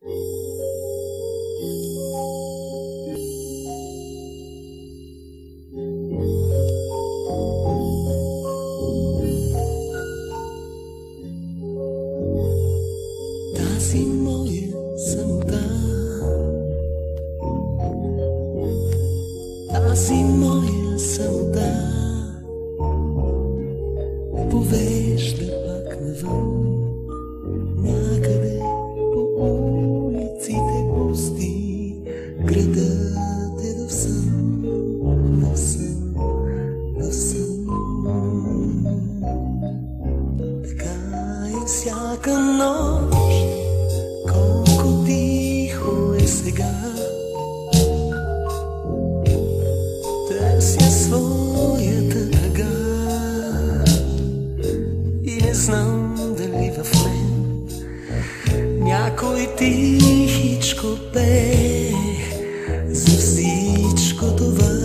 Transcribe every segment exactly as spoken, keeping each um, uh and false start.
Тази моя самота, тази моя самота ме повежда пак навън, някъде по улиците пусти. Градът е в сън, в сън, в сън. Така е всяка нощ, колко тихо е сега. Търся своята тъга и не знам дали в мен някой тихичко пее за всичко това.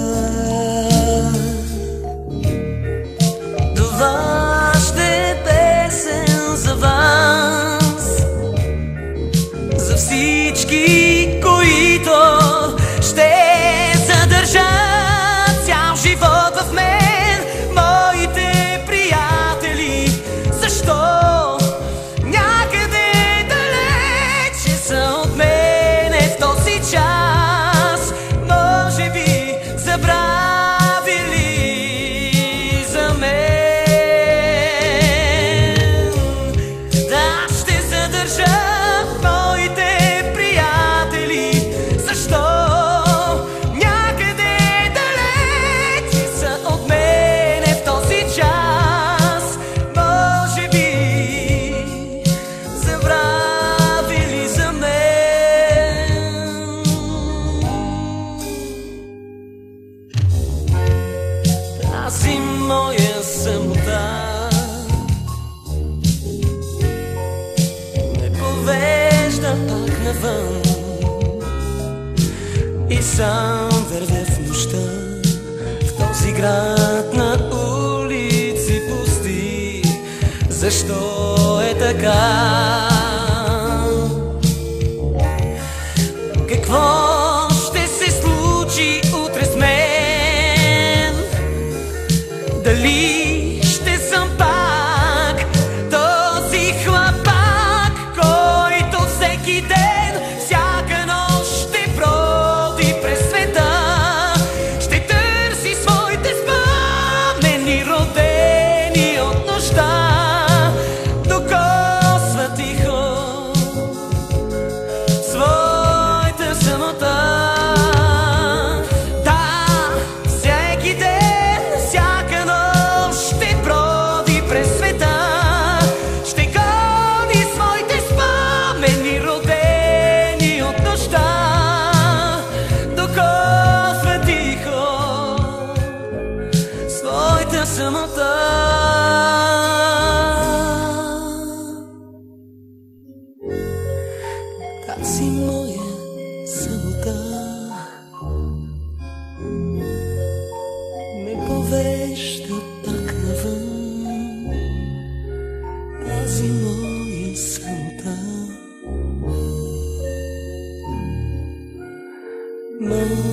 Това ще е песен за вас, за всички, които ще задържат цял живот в мен, моите приятели. Защо някъде далече са от мене в този час? Може би забравили за мен. Да, ще задържа моите приятели. Защо някъде далече са от мене в този час? Може би забравили за мен. Тази моя самота ме повежда пак навън и сам вървя в нощта, в този град на улици пусти. Защо е така? Какво ще се случи утре с мен? Дали ще съм пак този хлапак, който всеки ден, всяка нощ ще броди през света, ще търси своите спомени, родени от нощта, докосва тихо своята самота. Да, всеки ден, всяка нощ ще броди през света, ще гони своите спомени, родени от нощта, докосва тихо своята самота. Тази моя самота ме повежда пак навън. Тази моя самота